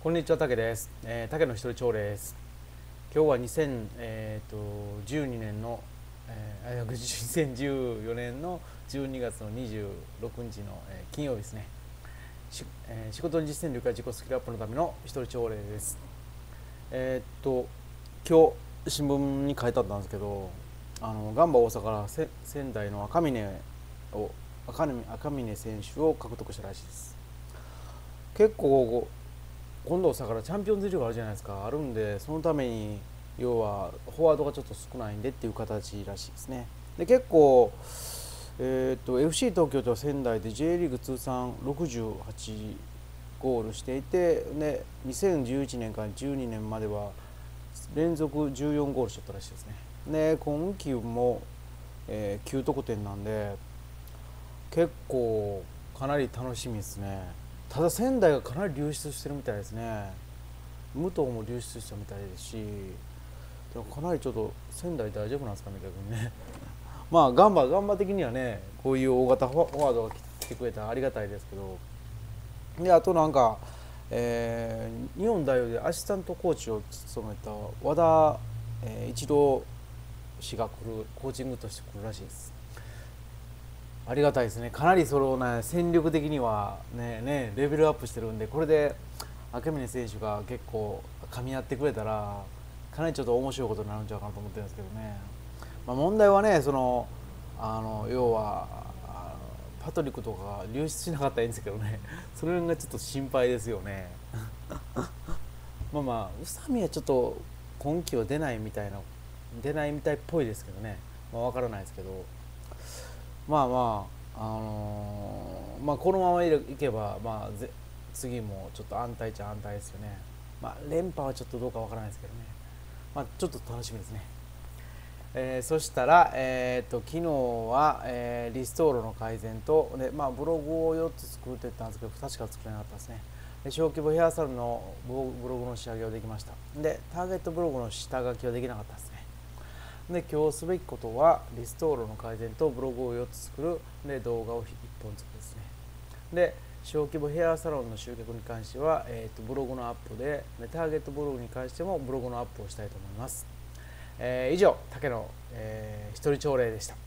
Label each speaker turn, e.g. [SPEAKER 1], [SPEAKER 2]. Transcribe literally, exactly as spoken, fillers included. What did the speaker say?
[SPEAKER 1] こんにちは、たけです。えー、たけの一人朝礼です。今日はにせんじゅうにねんの、えー、にせんじゅうよねんのじゅうにがつのにじゅうろくにちの、えー、金曜日ですね。し、えー、仕事に実践力や自己スキルアップのための一人朝礼です。えー、っと今日新聞に書いてあったんですけど、あのガンバ大阪からせ仙台の赤嶺を赤嶺赤嶺選手を獲得したらしいです。結構今度さからチャンピオンズリーグあるじゃないですか。あるんで、そのために要はフォワードがちょっと少ないんでっていう形らしいですね。で結構、えー、と エフシー 東京と仙台で J リーグ通算ろくじゅうはちゴールしていて、でにせんじゅういちねんからじゅうにねんまでは連続じゅうよんゴールしとったらしいですね。で今季も、えー、きゅう得点なんで結構かなり楽しみですね。ただ仙台がかなり流出してるみたいですね。武藤も流出したみたいですし、でもかなりちょっと仙台大丈夫なんですかね、逆にね。まあガンバガンバ的にはね、こういう大型フォワードが来てくれたらありがたいですけど、であとなんか、えー日本代表でアシスタントコーチを務めた和田、えー一郎氏が来るコーチングとして来るらしいです。ありがたいですね。かなりそれをね、戦力的にはね、ねレベルアップしてるんで、これで赤嶺選手が結構噛み合ってくれたらかなりちょっと面白いことになるんちゃうかなと思ってるんですけどね。まあ、問題はね、そのあの要はパトリックとか流出しなかったらいいんですけどね、それがちょっと心配ですよね。まあまあ宇佐美はちょっと今季は出ないみたいな出ないみたいっぽいですけどね、まあ、分からないですけど、まあまあ、あのーまあ、このままいけば、まあ、ぜ次もちょっと安泰っちゃ安泰ですよね。まあ、連覇はちょっとどうかわからないですけどね、まあ、ちょっと楽しみですね。えーそしたら、えー、と昨日は、えーリストールの改善とで、まあ、ブログをよっつ作っていったんですけどふたしか作れなかったですね。で小規模ヘアサロンのブログの仕上げはできました。でターゲットブログの下書きはできなかったですね。で今日すべきことはリストールの改善とブログをよっつ作る、で動画をいっぽん作るですね。で小規模ヘアサロンの集客に関しては、えー、とブログのアップででターゲットブログに関してもブログのアップをしたいと思います。えー以上竹の、えー一人朝礼でした。